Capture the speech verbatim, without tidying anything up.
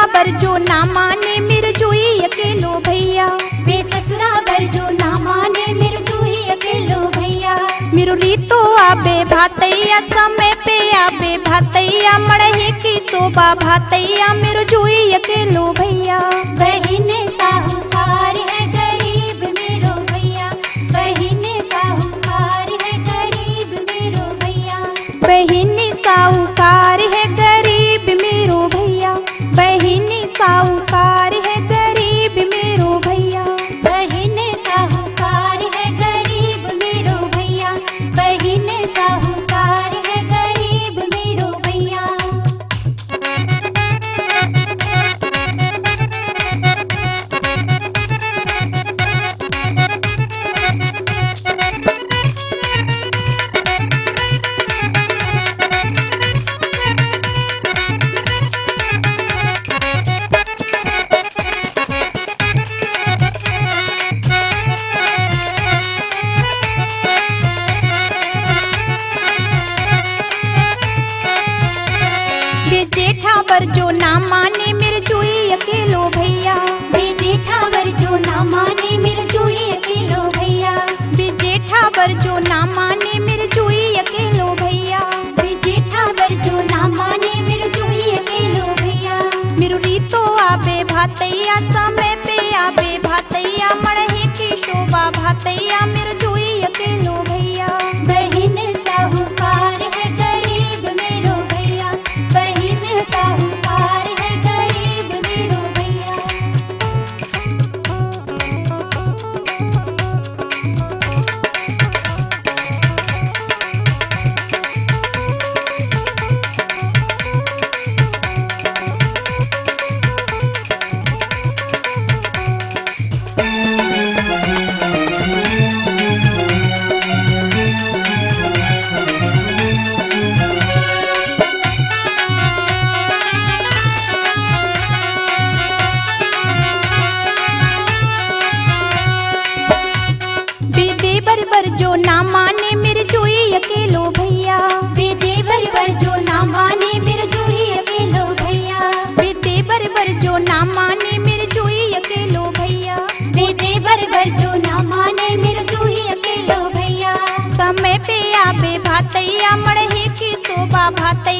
बर जो ना माने मेरे जुई अकेलो भैया। वे ससुरा बर जो ना माने मेरे जुई अकेलो भैया। मेरो रीतो आबे भातैया समय पे आबे भातैया मड़हे की शोभा भातैया मेरो जुई अकेलो भैया। बहिने साहूकार है गरीब मेरो भैया। बहिने साहूकार है गरीब मेरो भैया। बहिनी साहूकार है गरीब मेरो भैया। बहिनी साहूकार है गरीब मेरो भैया। बहिने साहूकार है गरीब मेरो भैया। बहिने साहूकार है गरीब मेरो भैया। जेठा बर जो ना माने मेरे जुई अकेलो भैया। वे जेठा बर जो ना माने मेरे जुई अकेलो भैया। बे जेठा बर जो ना माने मेरे जुई अकेलो भैया। वे जेठा बर जो ना माने मेरे जुई अकेलो भैया। मेरो रीतो आबे भातैया समय पे आबे भातैया मड़हे की शोभा भातैया मेरो जुई अकेलो भैया। बहिने साहूकार है गरीब मेरो भैया। बहिने साहूकार है गरीब मेरो भैया। देवर बर जो ना माने मेरे जुई अकेलो भैया। वे देवर बर जो ना माने मेरे जुई अकेलो भैया। वे देवर बर जो ना माने मेरे जुई अकेलो भैया। वे देवर बर जो ना माने मेरे जुई अकेलो भैया। समय पे आबे भातैया मड़हे की शोभा भातैया